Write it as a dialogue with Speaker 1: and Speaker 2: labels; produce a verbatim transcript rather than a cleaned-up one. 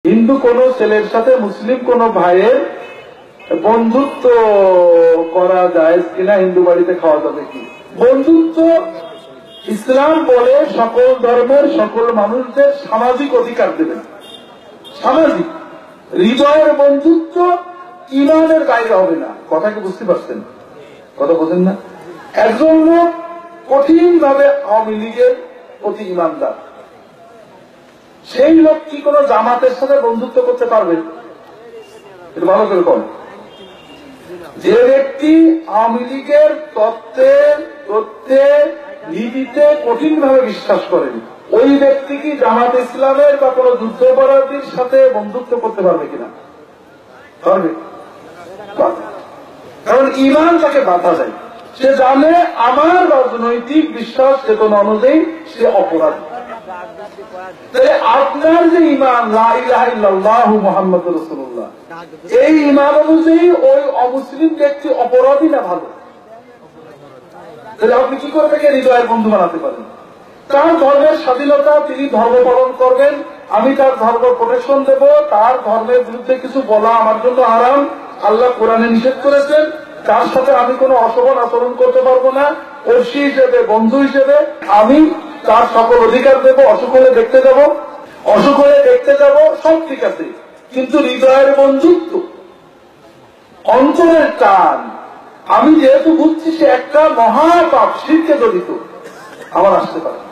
Speaker 1: হিন্দু কোন ছেলের সাথে মুসলিম কোন ভাইয়ের বন্ধুত্ব করা যায় কিনা, হিন্দু বাড়িতে খাওয়া যাবে কি? বন্ধুত্ব ইসলাম বলে সকল ধর্মের সকল মানুষদের সামাজিক অধিকার দেবেন। সামাজিক হৃদয়ের বন্ধুত্ব ইমানের বাইরে হবে না। কথা কি বুঝতে পারছেন? কথা বোঝেন না? একজন লোক কঠিন ভাবে আওয়ামী লীগের প্রতি ইমানদার, সেই লোক কি কোন জামাতের সাথে বন্ধুত্ব করতে পারবে? এটা ভালো করে কম। যে ব্যক্তি আওয়ামী লীগের তত্ত্বে তথ্যে নীতিতে কঠিন ভাবে বিশ্বাস করেন, ওই ব্যক্তি কি জামাত ইসলামের বা কোন যুদ্ধাপরাধীর সাথে বন্ধুত্ব করতে পারবে কিনা? পারবে। কারণ ইমান তাকে বাধা যায়। সে জানে আমার রাজনৈতিক বিশ্বাস চেতনা অনুযায়ী সে অপরাধী। তাই আপনার যে ইমান লা ইলাহা ইল্লাল্লাহু মুহাম্মাদুর রাসূলুল্লাহ, এই ইমান অনুযায়ী ওই অমুসলিম ব্যক্তি অপরাধী না ভালো? তাহলে আপনি কি করে তাকে হৃদয়ের বন্ধু বানাতে পারেন? তার ধর্মের স্বাধীনতা, তিনি ধর্ম পালন করবেন, আমি তার ধর্ম প্রোটেকশন দেব। তার ধর্মের বিরুদ্ধে কিছু বলা আমার জন্য হারাম, আল্লাহ কোরআনে নিষেধ করেছেন। তার সাথে আমি কোনো অশোভন আচরণ করতে পারবো না। অর্ষি হিসেবে, বন্ধু হিসেবে আমি তার সকল অধিকার দেব। অসুখ হলে দেখতে যাব, অসুখ হলে দেখতে যাব, সব ঠিক আছে। কিন্তু হৃদয়ের বন্ধুত্ব, অন্তরের টান, আমি যেহেতু বুঝছি সে একটা মহাপাপ শিরকে জড়িত, আমার আসতে পারে।